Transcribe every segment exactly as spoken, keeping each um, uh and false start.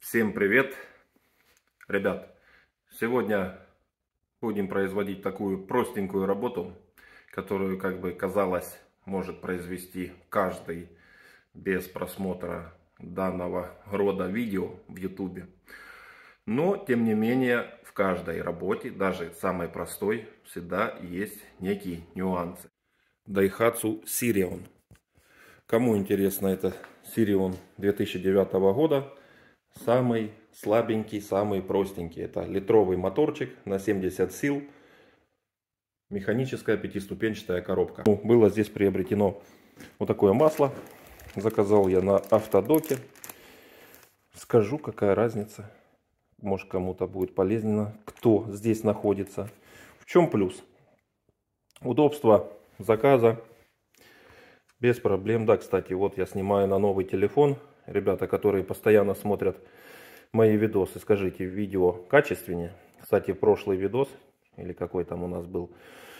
Всем привет, ребят! Сегодня будем производить такую простенькую работу, которую, как бы казалось, может произвести каждый без просмотра данного рода видео в ютубе. Но, тем не менее, в каждой работе, даже самой простой, всегда есть некие нюансы. Daihatsu Sirion. Кому интересно, это Sirion две тысячи девятого года. Самый слабенький, самый простенький. Это литровый моторчик на семьдесят сил. Механическая пятиступенчатая коробка. Было здесь приобретено вот такое масло. Заказал я на автодоке. Скажу, какая разница. Может, кому-то будет полезно, кто здесь находится. В чем плюс? Удобство заказа. Без проблем. Да, кстати, вот я снимаю на новый телефон. Ребята, которые постоянно смотрят мои видосы, скажите, видео качественнее? Кстати, прошлый видос, или какой там у нас был,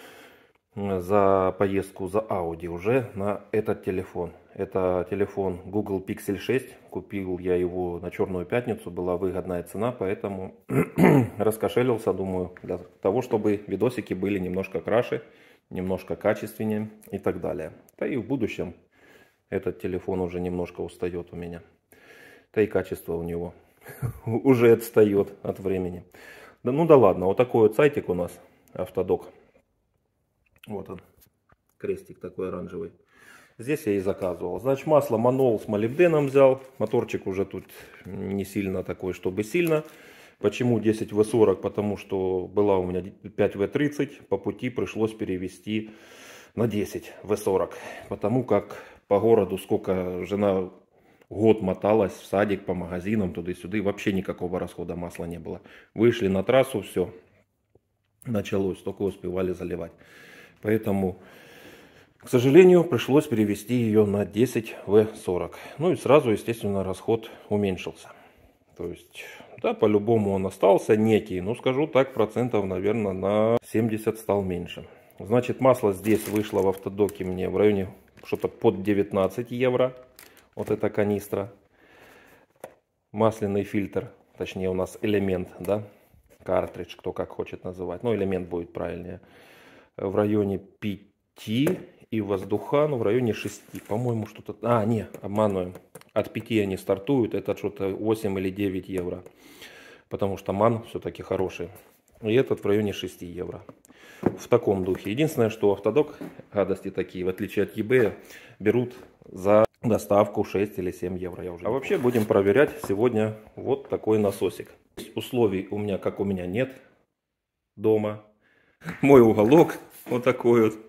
за поездку за Audi уже на этот телефон. Это телефон Google Pixel шесть. Купил я его на Черную пятницу. Была выгодная цена, поэтому раскошелился, думаю, для того, чтобы видосики были немножко краше, немножко качественнее и так далее. Да и в будущем этот телефон уже немножко устает у меня. Да и качество у него уже отстает от времени. Да ну да ладно, вот такой вот сайтик у нас, Автодок. Вот он, крестик такой оранжевый. Здесь я и заказывал. Значит, масло Манол с молибденом взял. Моторчик уже тут не сильно такой, чтобы сильно. Почему десять вэ сорок? Потому что была у меня пять вэ тридцать. По пути пришлось перевести на десять вэ сорок. Потому как по городу, сколько жена год моталась в садик, по магазинам, туда-сюда, вообще никакого расхода масла не было. Вышли на трассу, все, началось, только успевали заливать. Поэтому, к сожалению, пришлось перевести ее на десять вэ сорок. Ну и сразу, естественно, расход уменьшился. То есть, да, по-любому он остался некий, но скажу так, процентов, наверное, на семьдесят стал меньше. Значит, масло здесь вышло в Автодоке мне в районе что-то под девятнадцать евро. Вот эта канистра. Масляный фильтр, точнее у нас элемент, да, картридж, кто как хочет называть. Но элемент будет правильнее. В районе пяти и воздухан в районе шести. По-моему, что-то... А, не, обманываем. От пяти они стартуют, это что-то восемь или девять евро. Потому что ман все-таки хороший. И этот в районе шести евро. В таком духе. Единственное, что Автодок, гадости такие, в отличие от eBay, берут за доставку шесть или семь евро. Я уже а вообще будем проверять сегодня вот такой насосик. Условий у меня, как у меня, нет дома. Мой уголок вот такой вот.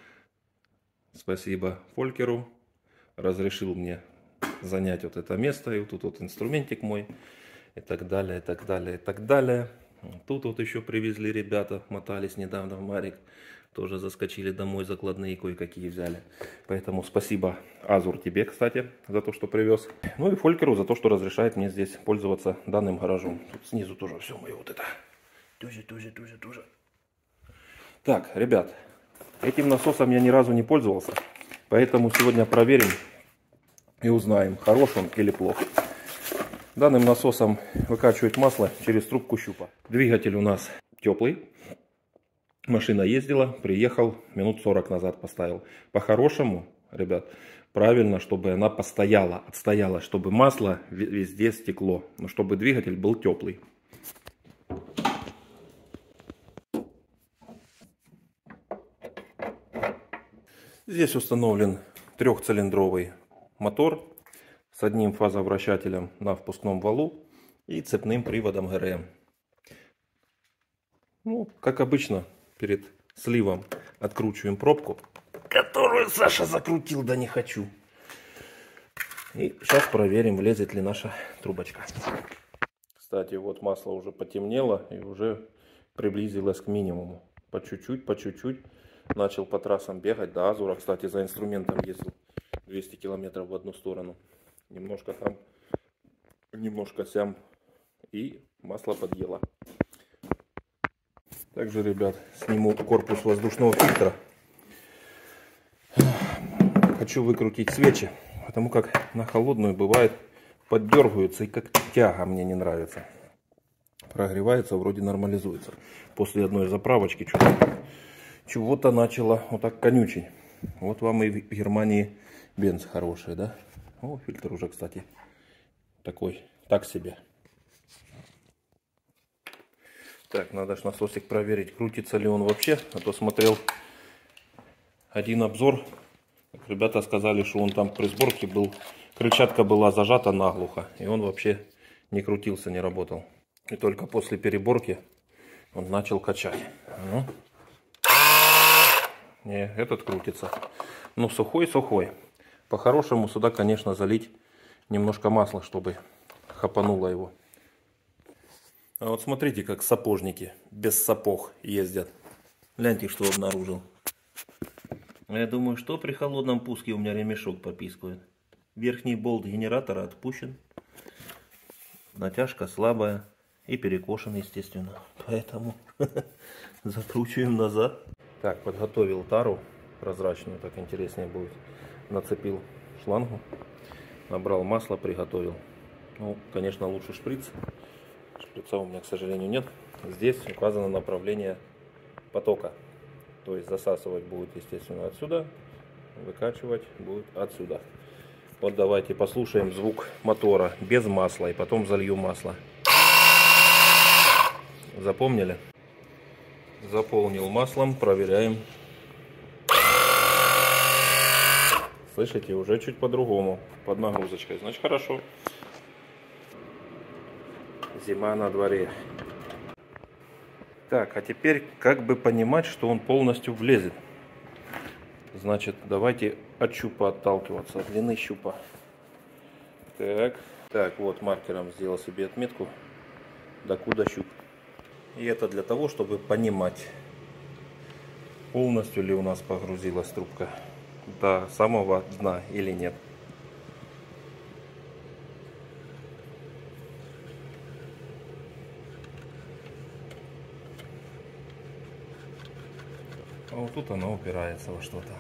Спасибо Фолькеру. Разрешил мне занять вот это место. И вот тут вот инструментик мой. И так далее, и так далее, и так далее. Тут вот еще привезли ребята. Мотались недавно в Марик. Тоже заскочили домой, закладные кое-какие взяли. Поэтому спасибо, Азур, тебе, кстати, за то, что привез. Ну и Фолькеру за то, что разрешает мне здесь пользоваться данным гаражом. Тут снизу тоже все мое вот это. Тоже, тоже, тоже, тоже. Так, ребят, этим насосом я ни разу не пользовался. Поэтому сегодня проверим и узнаем, хорош он или плох. Данным насосом выкачивает масло через трубку щупа. Двигатель у нас теплый. Машина ездила, приехал, минут сорок назад поставил. По-хорошему, ребят, правильно, чтобы она постояла, отстояла, чтобы масло везде стекло, но чтобы двигатель был теплый. Здесь установлен трехцилиндровый мотор с одним фазовращателем на впускном валу и цепным приводом ГРМ. Ну, как обычно. Перед сливом откручиваем пробку, которую Саша закрутил, да не хочу. И сейчас проверим, влезет ли наша трубочка. Кстати, вот масло уже потемнело и уже приблизилось к минимуму. По чуть-чуть, по чуть-чуть начал по трассам бегать. До Азура, кстати, за инструментом ездил двести километров в одну сторону. Немножко там, немножко сям. И масло подъело. Также, ребят, сниму корпус воздушного фильтра. Хочу выкрутить свечи, потому как на холодную бывает поддергивается и как тяга, мне не нравится. Прогревается, вроде нормализуется. После одной заправочки что-то чего-то начало вот так конючить. Вот вам и в Германии бенз хороший, да? О, фильтр уже, кстати, такой, так себе. Так, надо ж насосик проверить, крутится ли он вообще. А то смотрел один обзор. Ребята сказали, что он там при сборке был, крыльчатка была зажата наглухо. И он вообще не крутился, не работал. И только после переборки он начал качать. Ну. Не, этот крутится. Ну, сухой-сухой. По-хорошему сюда, конечно, залить немножко масла, чтобы хапануло его. А вот смотрите, как сапожники без сапог ездят. Гляньте, что обнаружил. Я думаю, что при холодном пуске у меня ремешок попискивает. Верхний болт генератора отпущен. Натяжка слабая и перекошен, естественно. Поэтому закручиваем назад. Так, подготовил тару прозрачную, так интереснее будет. Нацепил шлангу, набрал масло, приготовил. Ну, конечно, лучше шприц. Шприца у меня, к сожалению, нет. Здесь указано направление потока. То есть засасывать будет, естественно, отсюда, выкачивать будет отсюда. Вот давайте послушаем звук мотора без масла и потом залью масло. Запомнили? Заполнил маслом, проверяем. Слышите, уже чуть по-другому, под нагрузочкой. Значит, хорошо. Зима на дворе. Так, а теперь как бы понимать, что он полностью влезет. Значит, давайте от щупа отталкиваться, от длины щупа. Так, так, вот маркером сделал себе отметку, докуда щуп. И это для того, чтобы понимать, полностью ли у нас погрузилась трубка до самого дна или нет. А вот тут она упирается во что-то.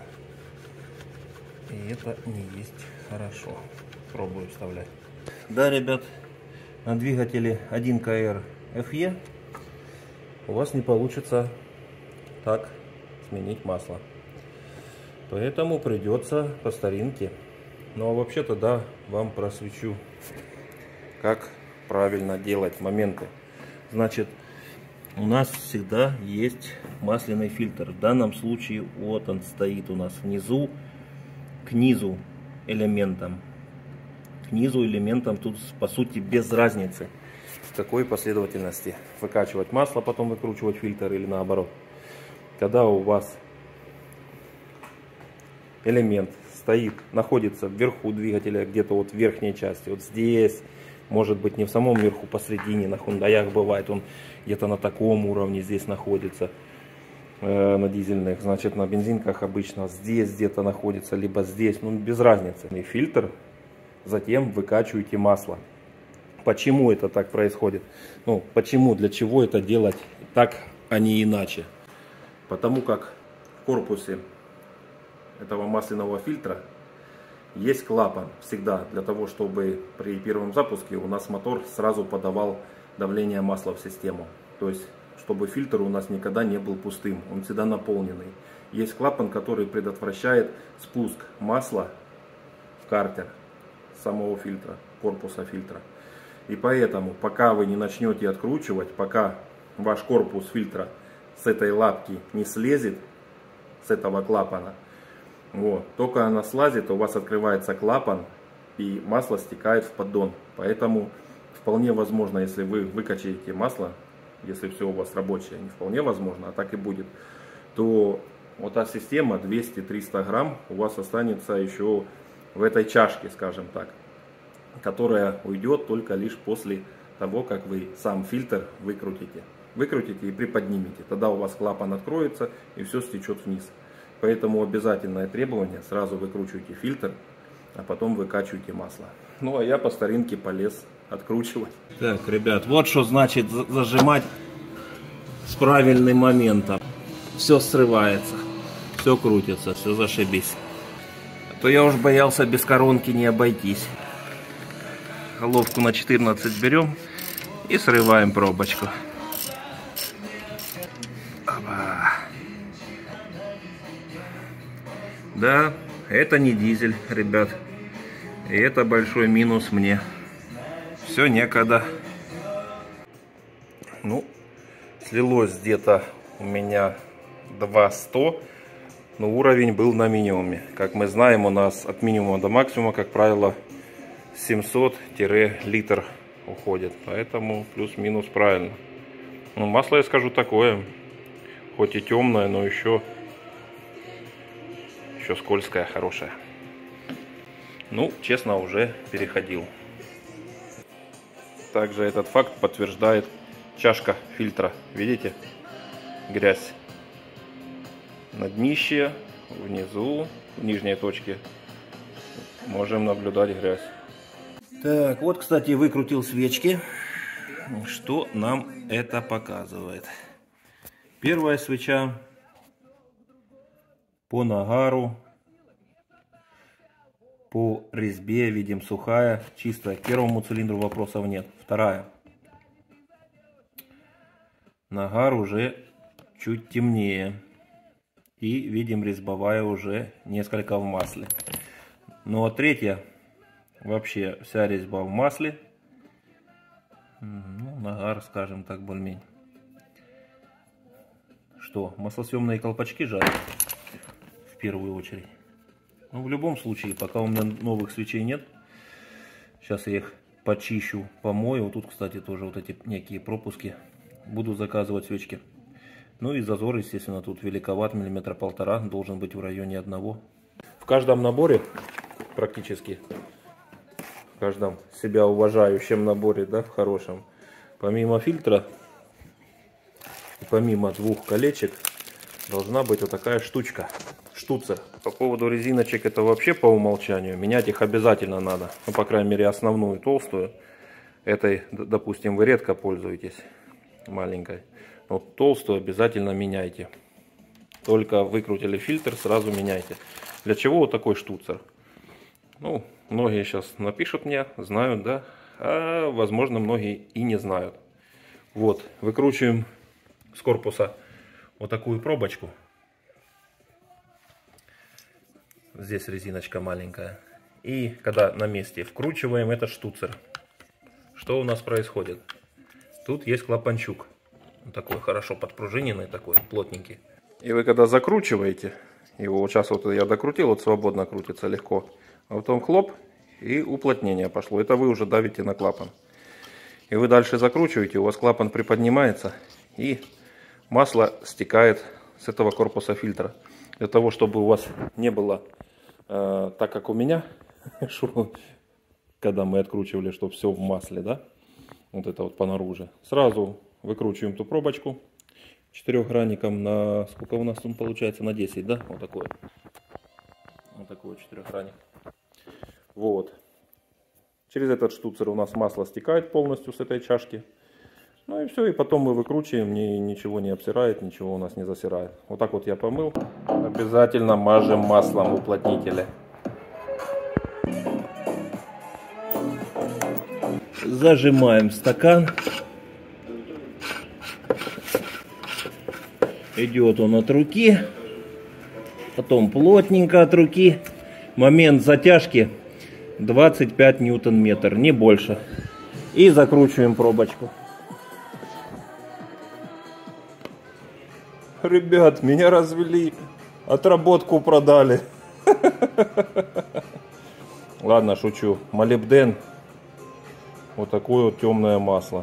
И это не есть хорошо. Пробую вставлять. Да, ребят, на двигателе один ка эр эф е у вас не получится так сменить масло. Поэтому придется по старинке. Ну а вообще-то да, вам просвечу, как правильно делать моменты. Значит, у нас всегда есть масляный фильтр. В данном случае вот он стоит у нас внизу, к низу элементом. К низу элементом тут по сути без разницы, в какой последовательности выкачивать масло, потом выкручивать фильтр или наоборот. Когда у вас элемент стоит, находится вверху двигателя, где-то вот в верхней части, вот здесь, может быть не в самом верху, посредине, на хундаях бывает, он где-то на таком уровне здесь находится, э, на дизельных, значит на бензинках обычно здесь где-то находится, либо здесь, ну без разницы. И фильтр, затем выкачиваете масло. Почему это так происходит? Ну, почему, для чего это делать так, а не иначе? Потому как в корпусе этого масляного фильтра есть клапан всегда, для того, чтобы при первом запуске у нас мотор сразу подавал давление масла в систему. То есть, чтобы фильтр у нас никогда не был пустым, он всегда наполненный. Есть клапан, который предотвращает спуск масла в картер самого фильтра, корпуса фильтра. И поэтому, пока вы не начнете откручивать, пока ваш корпус фильтра с этой лапки не слезет, с этого клапана, вот, только она слазит, у вас открывается клапан и масло стекает в поддон. Поэтому вполне возможно, если вы выкачаете масло, если все у вас рабочее, не вполне возможно, а так и будет, то вот та система двести-триста грамм у вас останется еще в этой чашке, скажем так, которая уйдет только лишь после того, как вы сам фильтр выкрутите. Выкрутите и приподнимите. Тогда у вас клапан откроется и все стечет вниз. Поэтому обязательное требование: сразу выкручивайте фильтр, а потом выкачивайте масло. Ну а я по старинке полез откручивать. Так, ребят, вот что значит зажимать с правильным моментом. Все срывается, все крутится, все зашибись. А то я уж боялся без коронки не обойтись. головку на четырнадцать берем и срываем пробочку. Опа. Да, это не дизель, ребят. И это большой минус мне. Все некогда. Ну, слилось где-то у меня два сто. Но уровень был на минимуме. Как мы знаем, у нас от минимума до максимума, как правило, семьсот литр уходит. Поэтому плюс-минус правильно. Ну, масло, я скажу, такое. Хоть и темное, но еще, еще скользкое, хорошее. Ну, честно, уже переходил. Также этот факт подтверждает чашка фильтра. Видите? Грязь. На днище, внизу, в нижней точке можем наблюдать грязь. Так, вот, кстати, выкрутил свечки. Что нам это показывает? Первая свеча по нагару, по резьбе, видим, сухая, чистая. К первому цилиндру вопросов нет. Вторая. Нагар уже чуть темнее. И видим, резьбовая уже несколько в масле. Ну а третья, вообще вся резьба в масле. Ну, нагар, скажем так, более-менее. Что, маслосъемные колпачки жарят в первую очередь. Ну, в любом случае, пока у меня новых свечей нет. Сейчас я их почищу, помою. Вот тут, кстати, тоже вот эти некие пропуски. Буду заказывать свечки. Ну и зазор, естественно, тут великоват, миллиметра полтора, должен быть в районе одного. В каждом наборе, практически, в каждом себя уважающем наборе, да, в хорошем, помимо фильтра, помимо двух колечек, должна быть вот такая штучка, штуцер. По поводу резиночек, это вообще по умолчанию, менять их обязательно надо, ну, по крайней мере, основную толстую. Этой, допустим, вы редко пользуетесь, маленькой. Вот толстую обязательно меняйте. Только выкрутили фильтр, сразу меняйте. Для чего вот такой штуцер? Ну, многие сейчас напишут мне, знают, да? А возможно, многие и не знают. Вот, выкручиваем с корпуса вот такую пробочку. Здесь резиночка маленькая. И когда на месте вкручиваем этот штуцер. Что у нас происходит? Тут есть клапанчук. Такой хорошо подпружиненный, такой плотненький. И вы когда закручиваете его, вот сейчас вот я докрутил, вот свободно крутится легко, а потом хлоп, и уплотнение пошло. Это вы уже давите на клапан. И вы дальше закручиваете, у вас клапан приподнимается, и масло стекает с этого корпуса фильтра. Для того, чтобы у вас не было э, так, как у меня, когда мы откручивали, что все в масле, да, вот это вот понаружи. Сразу выкручиваем ту пробочку четырехгранником на, сколько у нас там получается, на десять, да, вот такой. Вот такой четырехгранник. Вот. Через этот штуцер у нас масло стекает полностью с этой чашки. Ну и все, и потом мы выкручиваем, ни, ничего не обсирает, ничего у нас не засирает. Вот так вот я помыл. Обязательно мажем маслом уплотнителя. Зажимаем стакан. Идет он от руки, потом плотненько от руки. Момент затяжки двадцать пять ньютон-метр, не больше. И закручиваем пробочку. Ребят, меня развели, отработку продали. Ладно, шучу. Молибден. Вот такое вот темное масло.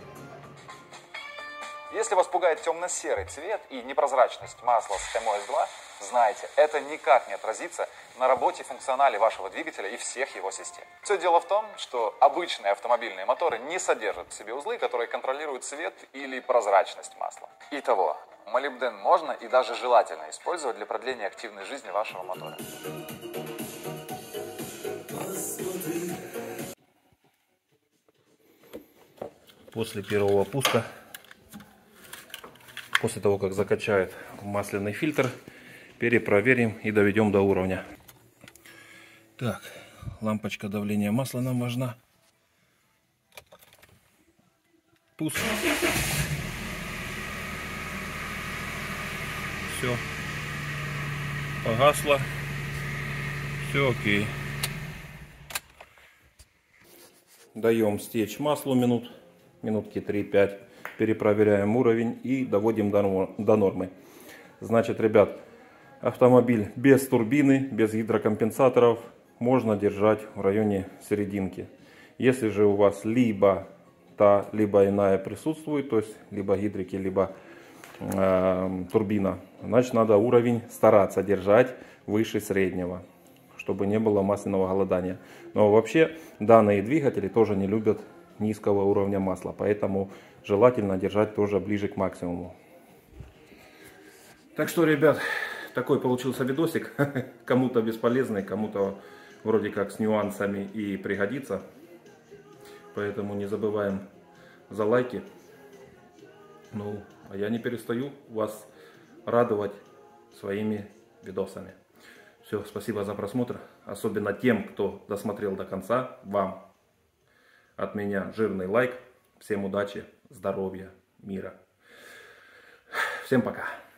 Если вас пугает темно-серый цвет и непрозрачность масла с эм о эс два, знайте, это никак не отразится на работе и функционале вашего двигателя и всех его систем. Все дело в том, что обычные автомобильные моторы не содержат в себе узлы, которые контролируют цвет или прозрачность масла. Итого, молибден можно и даже желательно использовать для продления активной жизни вашего мотора. После первого пуска, после того, как закачает масляный фильтр, перепроверим и доведем до уровня. Так, лампочка давления масла нам важна. Пуск. Все. Погасло. Все окей. Даем стечь маслу минут, минутки три-пять. Перепроверяем уровень и доводим до, до нормы. Значит, ребят, автомобиль без турбины, без гидрокомпенсаторов можно держать в районе серединки. Если же у вас либо та, либо иная присутствует, то есть либо гидрики, либо э, турбина, значит, надо уровень стараться держать выше среднего, чтобы не было масляного голодания. Но вообще данные двигатели тоже не любят низкого уровня масла, поэтому желательно держать тоже ближе к максимуму. Так что, ребят, такой получился видосик. Кому-то бесполезный, кому-то вроде как с нюансами и пригодится. Поэтому не забываем за лайки. Ну, а я не перестаю вас радовать своими видосами. Все, спасибо за просмотр. Особенно тем, кто досмотрел до конца. Вам от меня жирный лайк. Всем удачи, здоровья, мира. Всем пока.